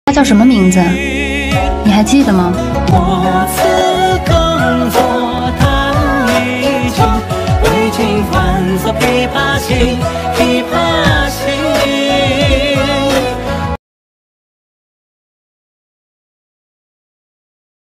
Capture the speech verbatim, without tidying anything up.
他叫什么名字？你还记得吗？ 我此更坐弹一曲，为情换作琵琶行，琵琶。